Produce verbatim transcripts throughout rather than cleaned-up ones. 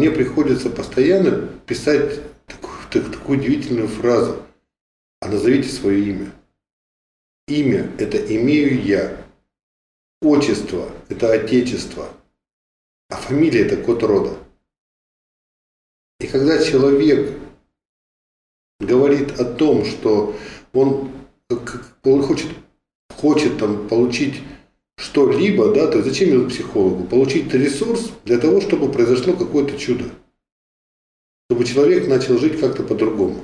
мне приходится постоянно писать такую, так, такую удивительную фразу. А назовите свое имя. Имя – это имею я. Отчество – это отечество. А фамилия – это код рода. И когда человек говорит о том, что он, он хочет, хочет там, получить что-либо, да, то зачем ему психологу? Получить ресурс для того, чтобы произошло какое-то чудо. Чтобы человек начал жить как-то по-другому.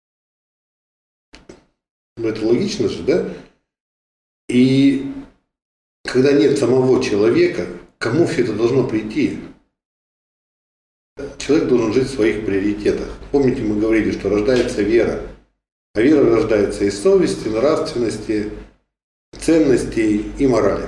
Ну, это логично же, да? И когда нет самого человека, кому все это должно прийти? Человек должен жить в своих приоритетах. Помните, мы говорили, что рождается вера. А вера рождается из совести, нравственности, ценностей и морали.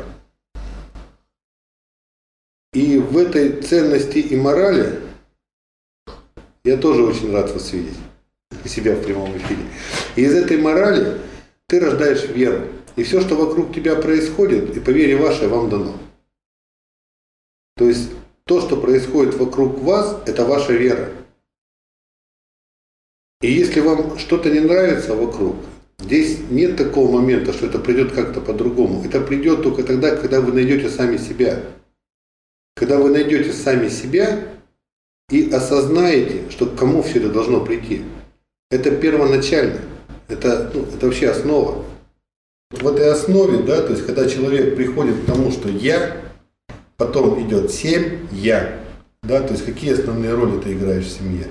И в этой ценности и морали я тоже очень рад вас видеть. Себя в прямом эфире. И из этой морали ты рождаешь веру. И все, что вокруг тебя происходит, и по вере вашей вам дано. То есть то, что происходит вокруг вас, это ваша вера. И если вам что-то не нравится вокруг, здесь нет такого момента, что это придет как-то по-другому. Это придет только тогда, когда вы найдете сами себя. Когда вы найдете сами себя и осознаете, что к кому все это должно прийти. Это первоначально. Это, ну, это вообще основа. В этой основе, да, то есть когда человек приходит к тому, что я, потом идет семь я, да, то есть какие основные роли ты играешь в семье?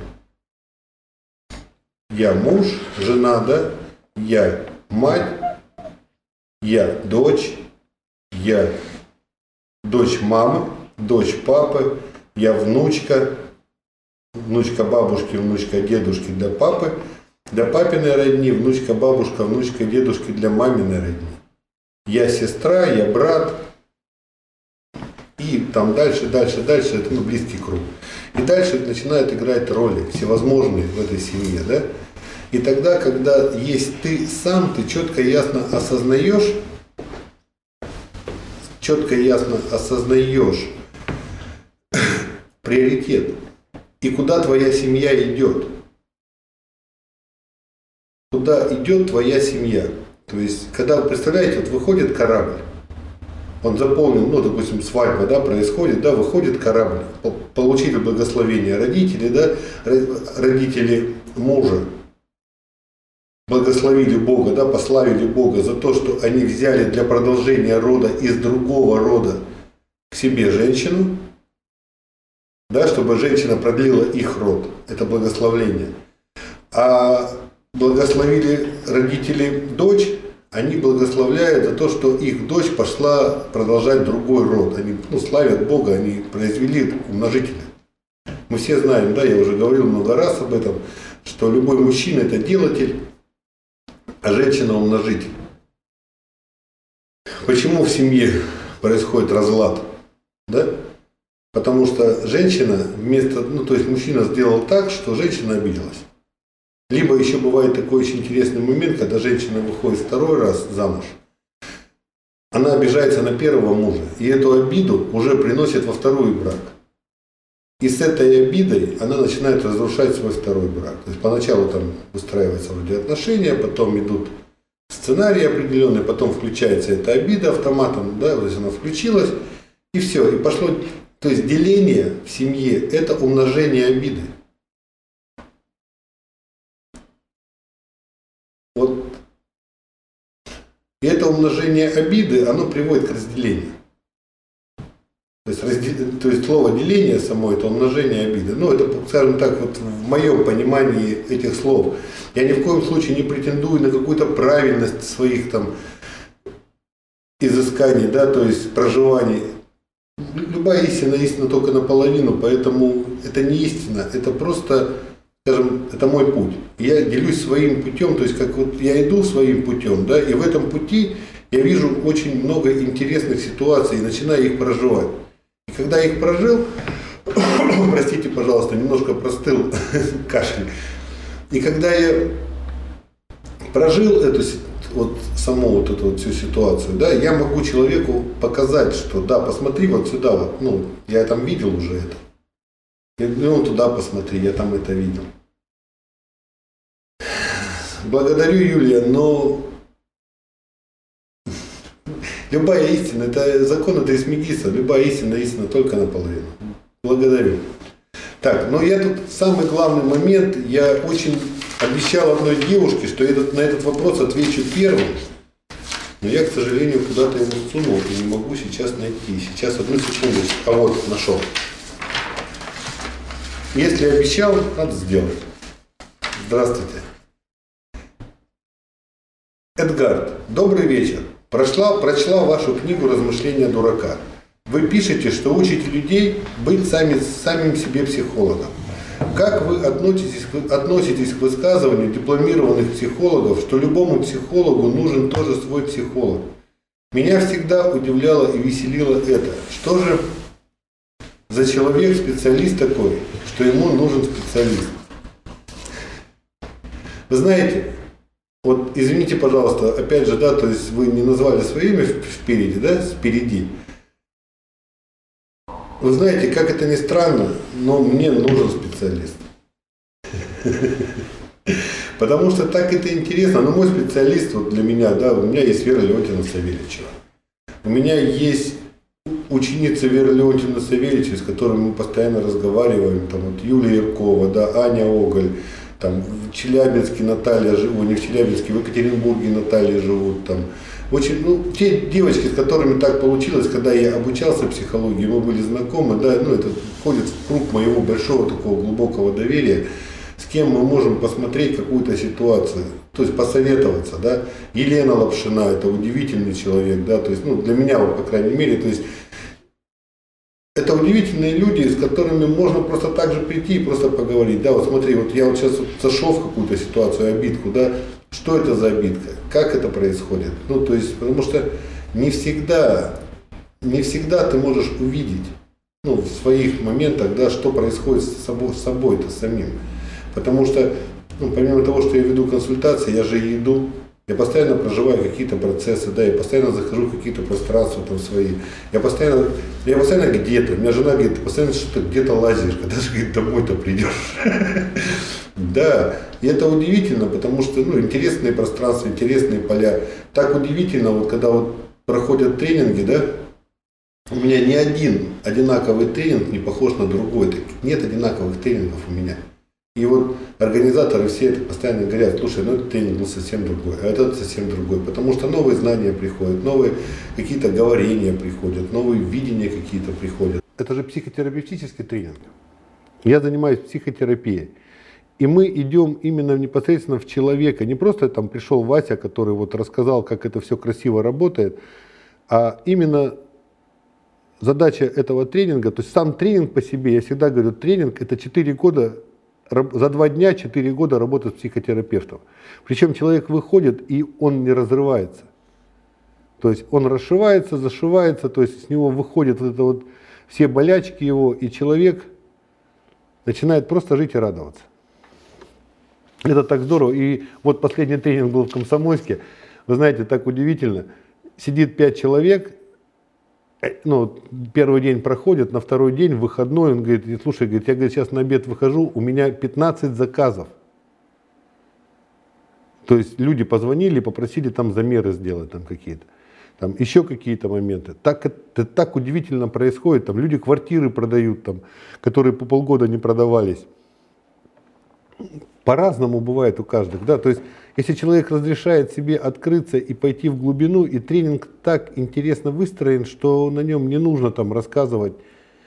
Я муж, жена, да, я мать, я дочь, я дочь мамы, дочь папы, я внучка, внучка бабушки, внучка дедушки для папы, для папиной родни, внучка бабушка, внучка дедушки для маминой родни. Я сестра, я брат. И там дальше, дальше, дальше, это ну, близкий круг. И дальше начинают играть роли всевозможные в этой семье, да? И тогда, когда есть ты сам, ты четко и ясно осознаешь, четко и ясно осознаешь приоритет. И куда твоя семья идет? Куда идет твоя семья? То есть, когда вы представляете, вот выходит корабль, он заполнен, ну, допустим, свадьба, да, происходит, да, выходит корабль, получили благословение родители, да, родители мужа, благословили Бога, да, пославили Бога за то, что они взяли для продолжения рода из другого рода к себе женщину, да, чтобы женщина продлила их род, это благословление. А благословили родители дочь, они благословляют за то, что их дочь пошла продолжать другой род. Они ну, славят Бога, они произвели умножителя. Мы все знаем, да, я уже говорил много раз об этом, что любой мужчина это делатель, а женщина умножитель. Почему в семье происходит разлад? Да? Потому что женщина вместо, ну то есть мужчина сделал так, что женщина обиделась. Либо еще бывает такой очень интересный момент, когда женщина выходит второй раз замуж, она обижается на первого мужа, и эту обиду уже приносит во второй брак. И с этой обидой она начинает разрушать свой второй брак. То есть поначалу там устраиваются вроде отношения, потом идут сценарии определенные, потом включается эта обида автоматом, да, то есть она включилась, и все, и пошло. То есть деление в семье – это умножение обиды. Вот. И это умножение обиды, оно приводит к разделению. То есть, раздел... То есть слово деление само это умножение обиды. Ну, это, скажем так, вот в моем понимании этих слов. Я ни в коем случае не претендую на какую-то правильность своих там изысканий, да, то есть проживаний. Любая истина, истина только наполовину, поэтому это не истина, это просто, скажем, это мой путь. Я делюсь своим путем, то есть как вот я иду своим путем, да, и в этом пути я вижу очень много интересных ситуаций и начинаю их проживать. И когда я их прожил, простите, пожалуйста, немножко простыл кашель, и когда я прожил эту вот саму вот эту вот всю ситуацию, да, я могу человеку показать, что да, посмотри вот сюда, вот, ну, я там видел уже это. Я говорю, ну туда посмотри, я там это видел. Благодарю, Юлия, но любая истина, это закон Трисмегиста, любая истина, истина только наполовину. Благодарю. Так, но я тут самый главный момент, я очень обещал одной девушке, что я этот, на этот вопрос отвечу первым, но я, к сожалению, куда-то его сунул и не могу сейчас найти. Сейчас, одну секунду, а вот, нашел. Если обещал, надо сделать. Здравствуйте. Эдгард, добрый вечер. Прошла, прочла вашу книгу «Размышления дурака». Вы пишете, что учите людей быть сами, самим себе психологом. Как вы относитесь, относитесь к высказыванию дипломированных психологов, что любому психологу нужен тоже свой психолог? Меня всегда удивляло и веселило это. Что же за человек специалист такой, что ему нужен специалист? Вы знаете, вот извините, пожалуйста, опять же, да, то есть вы не назвали свое имя впереди, да, спереди. Вы знаете, как это ни странно, но мне нужен специалист. Потому что так это интересно. Но мой специалист вот для меня, да, у меня есть Вера Леонтьевна Савельичева. У меня есть ученица Веры Леонтьевны Савельичевой, с которой мы постоянно разговариваем. Там вот Юлия Яркова, да, Аня Оголь. Там в Челябинске Наталья живут, не в Челябинске, в Екатеринбурге Наталья живут. Там. Очень, ну, те девочки, с которыми так получилось, когда я обучался психологии, мы были знакомы, да, ну, это входит в круг моего большого такого глубокого доверия, с кем мы можем посмотреть какую-то ситуацию, то есть посоветоваться, да. Елена Лапшина, это удивительный человек, да, то есть, ну, для меня, вот, по крайней мере, то есть, это удивительные люди, с которыми можно просто так же прийти и просто поговорить, да, вот смотри, вот я вот сейчас вот зашел в какую-то ситуацию, обидку, да, что это за обидка, как это происходит, ну, то есть, потому что не всегда, не всегда ты можешь увидеть, ну, в своих моментах, да, что происходит с собой, с собой-то самим, потому что, ну, помимо того, что я веду консультации, я же и иду, я постоянно проживаю какие-то процессы, да, я постоянно захожу в какие-то пространства там свои, я постоянно, я постоянно где-то, у меня жена говорит, ты постоянно что-то где-то лазишь, когда же, говорит, домой-то придешь. Да, и это удивительно, потому что, ну, интересные пространства, интересные поля. Так удивительно, вот когда вот проходят тренинги, да, у меня ни один одинаковый тренинг не похож на другой, нет одинаковых тренингов у меня. И вот организаторы все это постоянно говорят, слушай, ну этот тренинг был совсем другой, а этот совсем другой, потому что новые знания приходят, новые какие-то говорения приходят, новые видения какие-то приходят. Это же психотерапевтический тренинг. Я занимаюсь психотерапией. И мы идем именно непосредственно в человека. Не просто там пришел Вася, который вот рассказал, как это все красиво работает, а именно задача этого тренинга, то есть сам тренинг по себе, я всегда говорю, тренинг это четыре года, за два дня четыре года работы с психотерапевтом. Причем человек выходит и он не разрывается. То есть он расшивается, зашивается, то есть с него выходят вот это вот все болячки его, и человек начинает просто жить и радоваться. Это так здорово. И вот последний тренинг был в Комсомольске. Вы знаете, так удивительно. Сидит пять человек, ну, первый день проходит, на второй день, выходной, он говорит, слушай, говорит, я говорит, сейчас на обед выхожу, у меня пятнадцать заказов. То есть люди позвонили, попросили там замеры сделать там какие-то. Там еще какие-то моменты. Так, это так удивительно происходит. Там люди квартиры продают, там, которые по полгода не продавались. По-разному бывает у каждого, да, то есть если человек разрешает себе открыться и пойти в глубину, и тренинг так интересно выстроен, что на нем не нужно там рассказывать,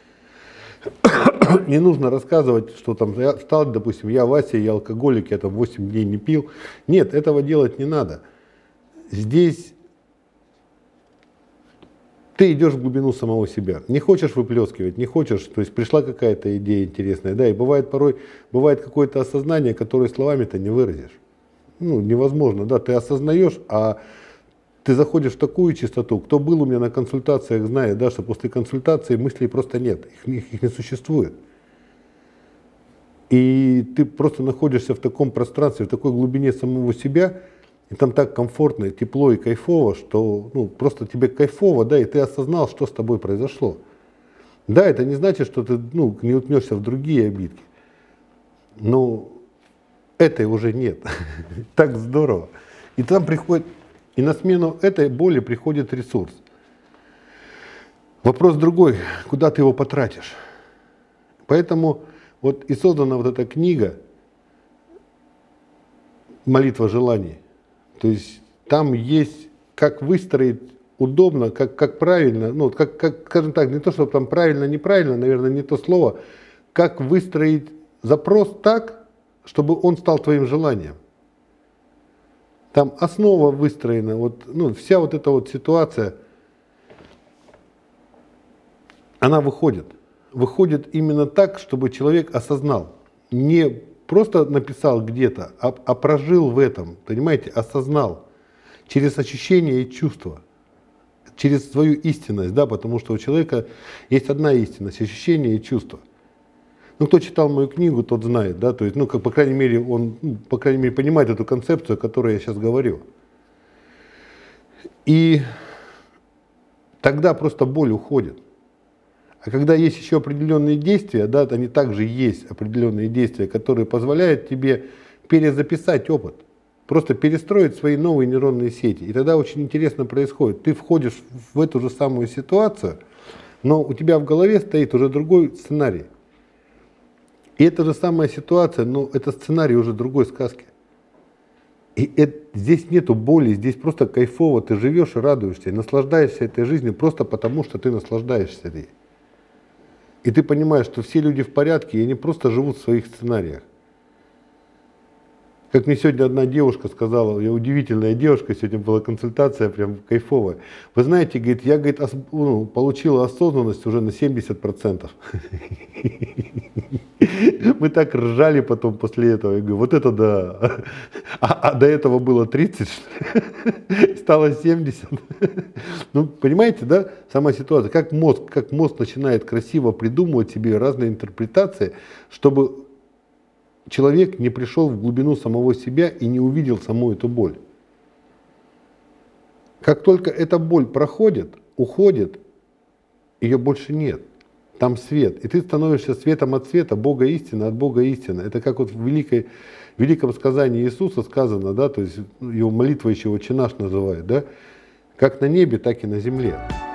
не нужно рассказывать, что там я встал, допустим, я Вася, я алкоголик, я там восемь дней не пил. Нет, этого делать не надо. Здесь ты идешь в глубину самого себя. Не хочешь выплескивать, не хочешь, то есть пришла какая-то идея интересная, да, и бывает порой, бывает какое-то осознание, которое словами-то не выразишь. Ну, невозможно, да, ты осознаешь, а ты заходишь в такую чистоту. Кто был у меня на консультациях, знает, да, что после консультации мыслей просто нет, их, их не существует. И ты просто находишься в таком пространстве, в такой глубине самого себя, и там так комфортно, тепло и кайфово, что ну, просто тебе кайфово, да, и ты осознал, что с тобой произошло. Да, это не значит, что ты ну, не уткнешься в другие обидки. Но этой уже нет. Так здорово. И там приходит, и на смену этой боли приходит ресурс. Вопрос другой, куда ты его потратишь. Поэтому вот и создана вот эта книга «Молитва желаний». То есть там есть, как выстроить удобно, как, как правильно, ну, как, как, скажем так, не то, что там правильно, неправильно, наверное, не то слово, как выстроить запрос так, чтобы он стал твоим желанием. Там основа выстроена, вот, ну, вся вот эта вот ситуация, она выходит. Выходит именно так, чтобы человек осознал. Не просто написал где-то, а, а прожил в этом, понимаете, осознал. Через ощущения и чувства. Через свою истинность, да, потому что у человека есть одна истинность, ощущение и чувство. Ну, кто читал мою книгу, тот знает, да, то есть, ну, как, по крайней мере, он, ну, по крайней мере, понимает эту концепцию, о которой я сейчас говорю. И тогда просто боль уходит. А когда есть еще определенные действия, да, они также есть определенные действия, которые позволяют тебе перезаписать опыт. Просто перестроить свои новые нейронные сети. И тогда очень интересно происходит. Ты входишь в эту же самую ситуацию, но у тебя в голове стоит уже другой сценарий. И эта же самая ситуация, но это сценарий уже другой сказки. И это, здесь нету боли, здесь просто кайфово. Ты живешь и радуешься, и наслаждаешься этой жизнью просто потому, что ты наслаждаешься ей. И ты понимаешь, что все люди в порядке, и они просто живут в своих сценариях. Как мне сегодня одна девушка сказала, я удивительная девушка, сегодня была консультация прям кайфовая. Вы знаете, говорит, я говорит, ос, ну, получила осознанность уже на семьдесят процентов. Мы так ржали потом после этого. Я говорю, вот это да. А, а до этого было тридцать, стало семьдесят. Ну, понимаете, да, сама ситуация. Как мозг, как мозг начинает красиво придумывать себе разные интерпретации, чтобы человек не пришел в глубину самого себя и не увидел саму эту боль. Как только эта боль проходит, уходит, ее больше нет. Там свет. И ты становишься светом от света, Бога истина от Бога истина. Это как вот в великой, великом сказании Иисуса сказано, да, то есть его молитва еще «Отче наш» называют, да, как на небе, так и на земле.